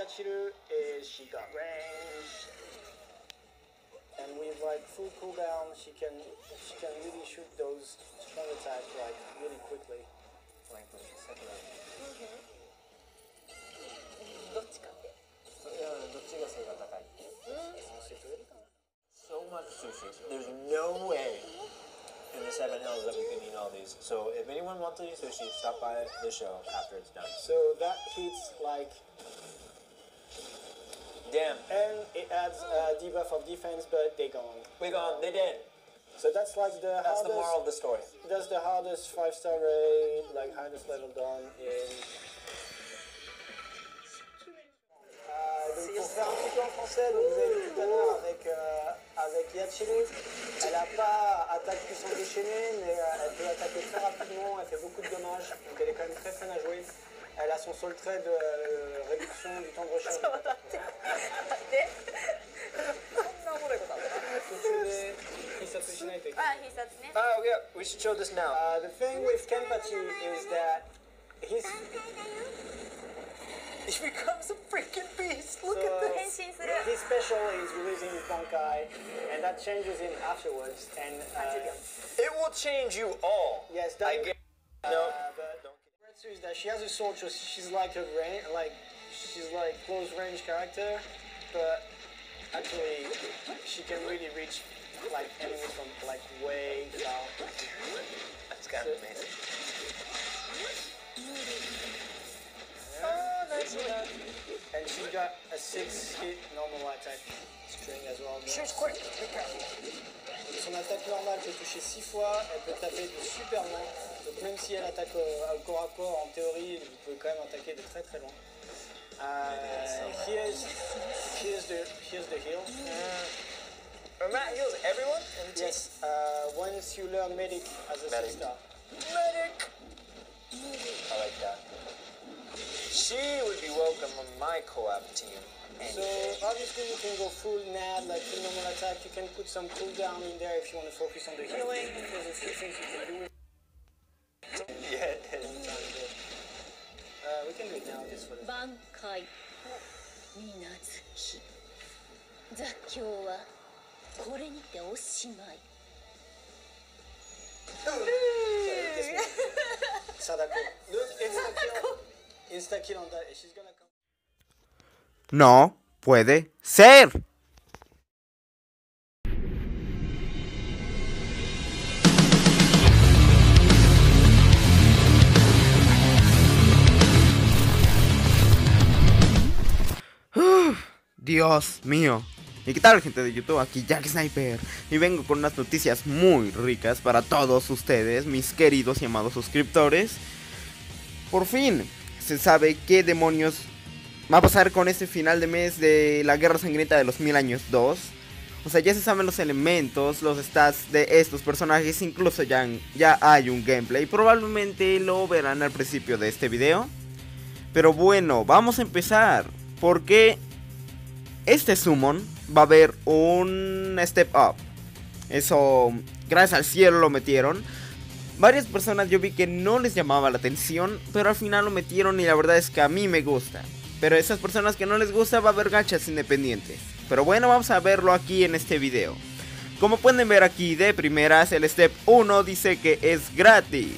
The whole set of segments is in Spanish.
Yachiru is she got range, and with like full cooldown, she can really shoot those strong attacks like really quickly. So much sushi. There's no way in the 7 Hills that we can eat all these. So if anyone wants to eat sushi, stop by the show after it's done. So that hits like. Damn. And it adds a debuff of defense, but they gone. They did. So that's like That's hardest, the moral of the story. That's the hardest 5-star raid, like highest level done in. Donc pour faire un petit peu en français, donc vous avez vu tout à l'heure avec Yachiru, elle n'a pas attaque puissante déchaînée, mais elle peut attaquer très rapidement, elle fait beaucoup de dommages, donc elle est quand même très fun à jouer. Elle a son seul trait de réduction du temps de recharge. Oh yeah, we should show this now. The thing with Kenpachi is that he becomes a freaking beast. Look at this. His special is releasing his Bankai, and that changes him afterwards. And it will change you all. Yes, that. I get. No. Is that she has a sword, so she's like a range, she's like close range character, but actually she can really reach like enemies from like way far. That's kind of amazing. Oh, nice enough. And she's got a 6-hit normal attack string as well. She's quick. Son attaque normale peut toucher 6 fois, elle peut taper de super loin. Donc même si elle attaque au corps à corps, en théorie, vous pouvez quand même attaquer de très très loin. Here's the heal. Matt heals everyone in the team? Yes, once you learn Medic as a 6-star. Medic! I like that. She would be welcome on my co-op team. So obviously you can go full NAD, like full normal attack. You can put some cooldown in there if you want to focus on the healing. There's a few things you can do. Yeah, it is. We can do it now just for the Bankai Minazuki. Zakyou wa kore ni te oshimai. Sadako. Look, insta-kill on that. She's gonna come. No puede ser. Dios mío. ¿Y qué tal, gente de YouTube? Aquí Jack Sniper y vengo con unas noticias muy ricas para todos ustedes, mis queridos y amados suscriptores. Por fin se sabe qué demonios va a pasar con este final de mes de la Guerra Sangrienta de los 1000 años 2. O sea, ya se saben los elementos, los stats de estos personajes, incluso ya hay un gameplay. Probablemente lo verán al principio de este video. Pero bueno, vamos a empezar. Porque este summon va a haber un step up. Eso, gracias al cielo lo metieron. Varias personas yo vi que no les llamaba la atención, pero al final lo metieron y la verdad es que a mí me gusta. Pero a esas personas que no les gusta va a haber gachas independientes. Pero bueno, vamos a verlo aquí en este video. Como pueden ver aquí de primeras, el step 1 dice que es gratis.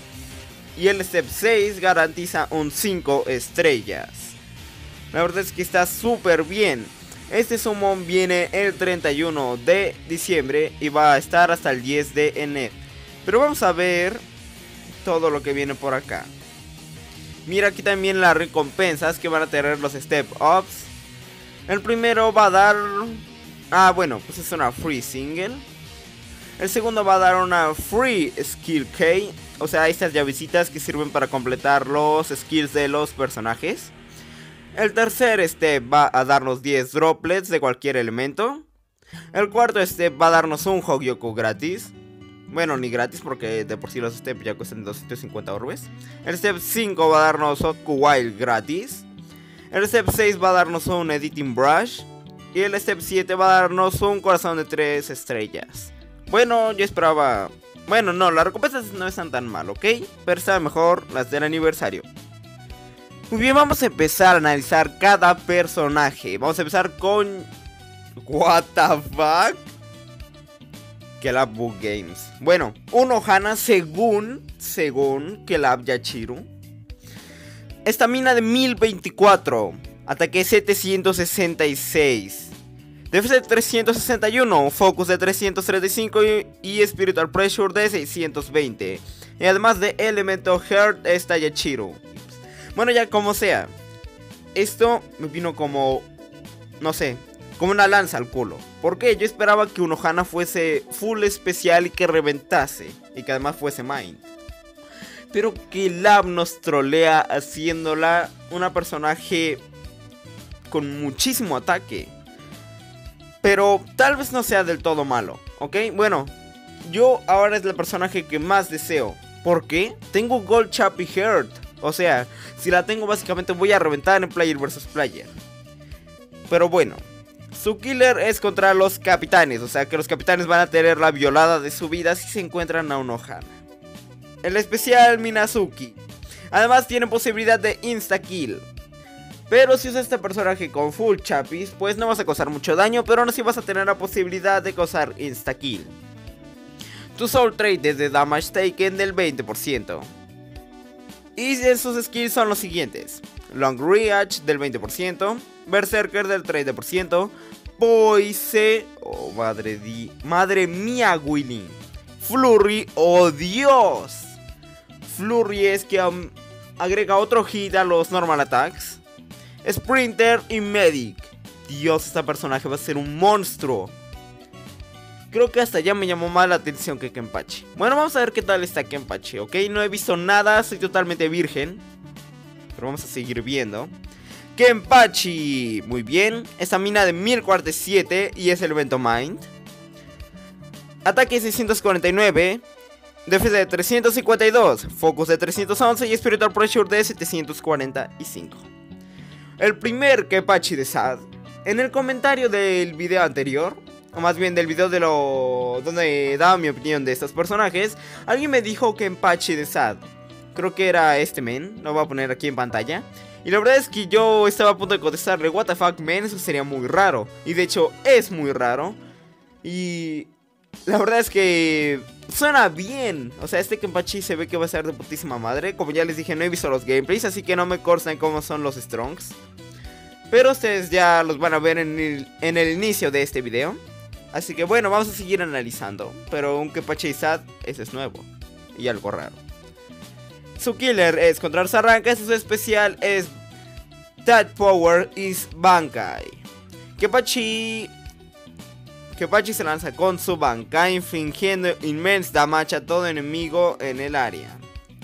Y el step 6 garantiza un 5 estrellas. La verdad es que está súper bien. Este summon viene el 31 de diciembre y va a estar hasta el 10 de enero. Pero vamos a ver todo lo que viene por acá. Mira aquí también las recompensas que van a tener los step ups. El primero va a dar... bueno, pues es una free single. El segundo va a dar una free skill key. O sea, estas llavecitas que sirven para completar los skills de los personajes. El tercer step va a darnos 10 droplets de cualquier elemento. El cuarto step va a darnos un Hogyoku gratis. Bueno, ni gratis porque de por sí los steps ya cuestan 250 orbes. El step 5 va a darnos Oku Wild gratis. El step 6 va a darnos un Editing Brush. Y el step 7 va a darnos un corazón de 3 estrellas. Bueno, yo esperaba... Bueno, no, las recompensas no están tan mal, ¿ok? Pero están mejor las del aniversario. Muy bien, vamos a empezar a analizar cada personaje. Vamos a empezar con... What the fuck? Kelab Book Games. Bueno, Unohana según Kelab Yachiru. Estamina de 1024. Ataque 766. Defensa de 361, Focus de 335 y Spiritual Pressure de 620. Y además de Elemento Heart está Yachiru. Bueno, ya como sea, esto me vino como, no sé, como una lanza al culo. Porque yo esperaba que Unohana fuese full especial y que reventase. Y que además fuese Mind. Pero que Lab nos trolea haciéndola una personaje con muchísimo ataque. Pero tal vez no sea del todo malo, ¿ok? Bueno, yo ahora es el personaje que más deseo. ¿Por qué? Tengo Gold Chappy Heart. O sea, si la tengo básicamente voy a reventar en Player vs Player. Pero bueno, su killer es contra los capitanes. O sea que los capitanes van a tener la violada de su vida si se encuentran a Unohana. El especial Minazuki. Además tiene posibilidad de insta-kill. Pero si usas este personaje con full chapis, pues no vas a causar mucho daño, pero aún así vas a tener la posibilidad de causar insta-kill. Tu Soul Trade es de Damage Taken del 20%. Y sus skills son los siguientes: Long Reach del 20%, Berserker del 30%, Poise, oh madre mía Willy, Flurry, oh Dios. Flurry es que agrega otro hit a los normal attacks. Sprinter y Medic. Dios, este personaje va a ser un monstruo. Creo que hasta ya me llamó más la atención que Kenpachi. Bueno, vamos a ver qué tal está Kenpachi, ¿ok? No he visto nada, soy totalmente virgen. Pero vamos a seguir viendo. Kenpachi, muy bien. Estamina de 1047 y es el evento Mind. Ataque 649. Defensa de 352. Focus de 311 y Spiritual Pressure de 745. El primer Kenpachi de Sad. En el comentario del video anterior, o más bien del video donde daba mi opinión de estos personajes, alguien me dijo Kenpachi de Sad. Creo que era este men, lo voy a poner aquí en pantalla. Y la verdad es que yo estaba a punto de contestarle, what the fuck man, eso sería muy raro. Y de hecho es muy raro. Y la verdad es que suena bien. O sea, este Kenpachi se ve que va a ser de putísima madre. Como ya les dije, no he visto los gameplays, así que no me constan cómo son los strongs. Pero ustedes ya los van a ver en el inicio de este video. Así que bueno, vamos a seguir analizando. Pero un Kenpachi Sad, ese es nuevo y algo raro. Su killer es contra los arranques. Su especial es That Power is Bankai. Kenpachi se lanza con su Bankai, infligiendo immense damage a todo enemigo en el área.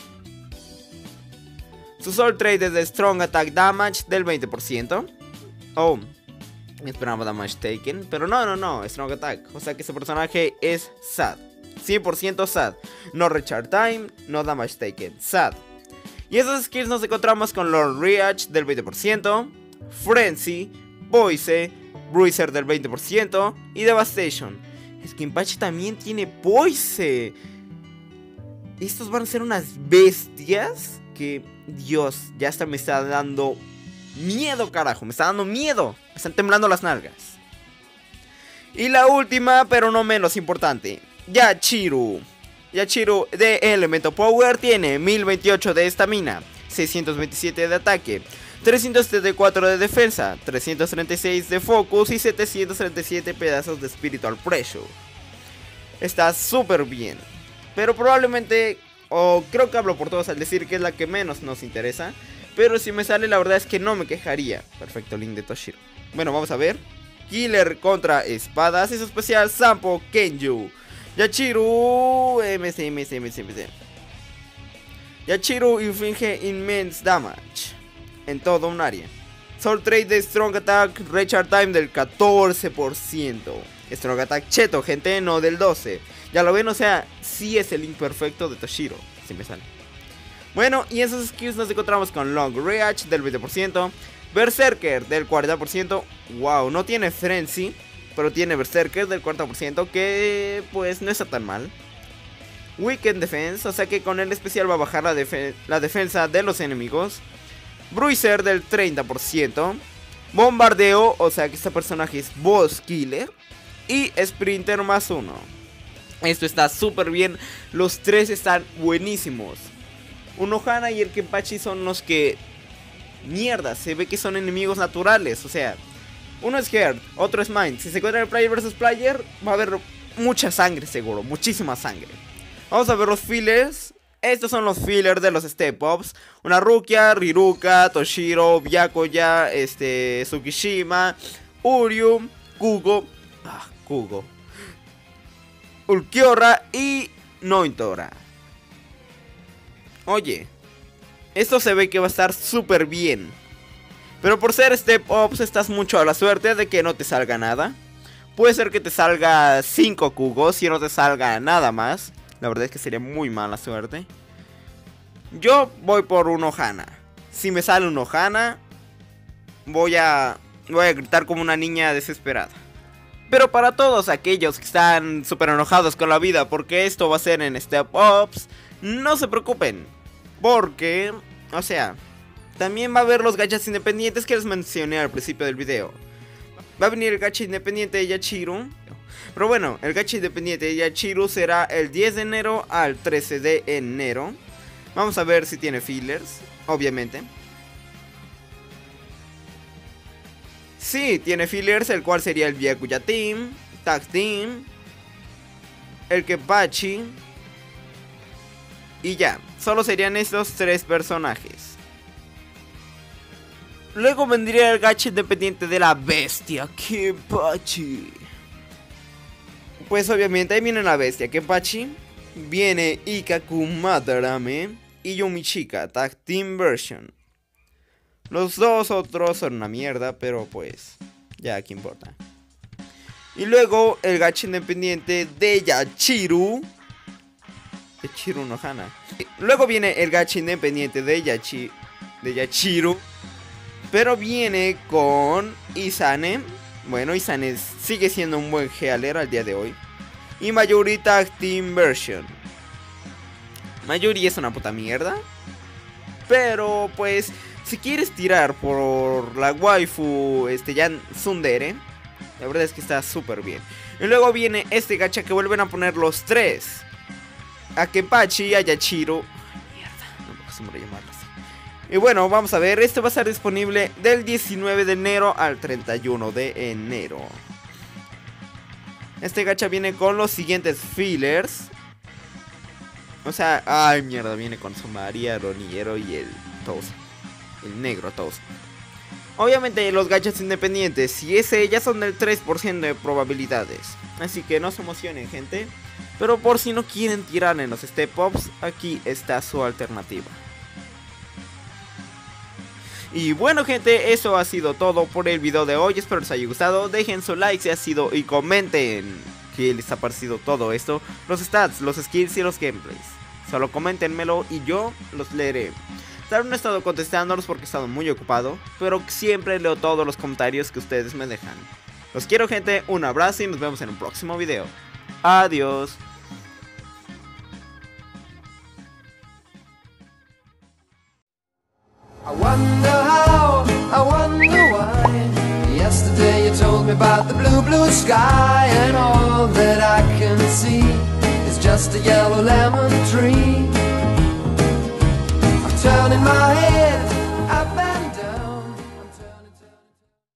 Su Soul Trade es de Strong Attack Damage del 20%. Oh, esperaba Damage Taken, pero no, Strong Attack. O sea que ese personaje es Sad, 100% Sad. No Recharge Time, no Damage Taken, Sad. Y esos skills nos encontramos con Long Reach del 20%, Frenzy, Poise, Bruiser del 20% y Devastation. Es que Kenpachi también tiene Poise. Estos van a ser unas bestias que, Dios, ya hasta me está dando miedo, carajo. Me está dando miedo. Me están temblando las nalgas. Y la última, pero no menos importante, Yachiru. Yachiru de Elemento Power tiene 1028 de estamina, 627 de ataque, 334 de defensa, 336 de focus y 737 pedazos de Spiritual Pressure. Está súper bien. Pero probablemente, o creo que hablo por todos al decir que es la que menos nos interesa. Pero si me sale, la verdad es que no me quejaría. Perfecto, link de Toshiro. Bueno, vamos a ver. Killer contra espadas. Es especial Sampo Kenju. Yachiru MC. Yachiru inflige immense damage en todo un área. Soul Trade de Strong Attack, Recharge Time del 14%. Strong Attack cheto, gente, no del 12%. Ya lo ven, o sea, sí es el link perfecto de Toshiro. Si me sale. Bueno, y esos skills nos encontramos con Long Reach del 20%, Berserker del 40%. Wow, no tiene Frenzy, pero tiene Berserker del 40%, que pues no está tan mal. Weakened Defense, o sea que con el especial va a bajar la defensa de los enemigos. Bruiser del 30%. Bombardeo, o sea que este personaje es Boss Killer. Y Sprinter más 1. Esto está súper bien. Los tres están buenísimos. Un Ohana y el Kenpachi son los que... Mierda, se ve que son enemigos naturales. O sea, uno es Heart, otro es Mind. Si se encuentra el player versus player, va a haber mucha sangre seguro, muchísima sangre. Vamos a ver los fillers. Estos son los fillers de los step-ups. Una Rukia, Riruka, Toshiro, Byakuya, Tsukishima, Uryu, Kugo, Ulquiorra y Nointora. Oye, esto se ve que va a estar súper bien. Pero por ser step-ups estás mucho a la suerte de que no te salga nada. Puede ser que te salga 5 Kugos y no te salga nada más. La verdad es que sería muy mala suerte. Yo voy por un Ohana. Si me sale un Ohana, voy a gritar como una niña desesperada. Pero para todos aquellos que están súper enojados con la vida porque esto va a ser en Step Ups, no se preocupen. Porque, o sea, también va a haber los gachas independientes que les mencioné al principio del video. Va a venir el gacha independiente de Yachiru. Pero bueno, el gacha independiente de Yachiru será el 10 de enero al 13 de enero. Vamos a ver si tiene fillers, obviamente. Sí, tiene fillers, el cual sería el Byakuya Team, Tag Team, el Kenpachi. Y ya, solo serían estos 3 personajes. Luego vendría el gacha independiente de la bestia, Kenpachi. Pues obviamente ahí viene la bestia, Kenpachi. Viene Ikkaku Madarame y Yumichika, Tag Team Version. Los dos otros son una mierda, pero pues, ya qué importa. Y luego el gacha independiente de Yachiru. Yachiru no Hana. Luego viene el gacha independiente de Yachiru. Pero viene con Izane. Bueno, Izane sigue siendo un buen Healer al día de hoy. Y Mayuri Tag Team Version. Mayuri es una puta mierda. Pero pues, si quieres tirar por la waifu Yan Tsundere, la verdad es que está súper bien. Y luego viene este gacha que vuelven a poner los 3. A Kenpachi y a Yachiru. Mierda, no me acostumbro a llamarlo así. Y bueno, vamos a ver, esto va a estar disponible del 19 de enero al 31 de enero. Este gacha viene con los siguientes fillers. O sea, ay mierda, viene con su María, Ronillero y el Toast. El negro Toast. Obviamente los gachas independientes, si es ella, son del 3% de probabilidades. Así que no se emocionen, gente. Pero por si no quieren tirar en los step ups, aquí está su alternativa. Y bueno, gente, eso ha sido todo por el video de hoy. Espero les haya gustado. Dejen su like si ha sido y comenten qué les ha parecido todo esto. Los stats, los skills y los gameplays. Solo coméntenmelo y yo los leeré. Claro, no he estado contestándolos porque he estado muy ocupado, pero siempre leo todos los comentarios que ustedes me dejan. Los quiero, gente, un abrazo y nos vemos en un próximo video. Adiós. I wonder how, I wonder why. Yesterday you told me about the blue, blue sky, and all that I can see is just a yellow lemon tree. I'm turning my head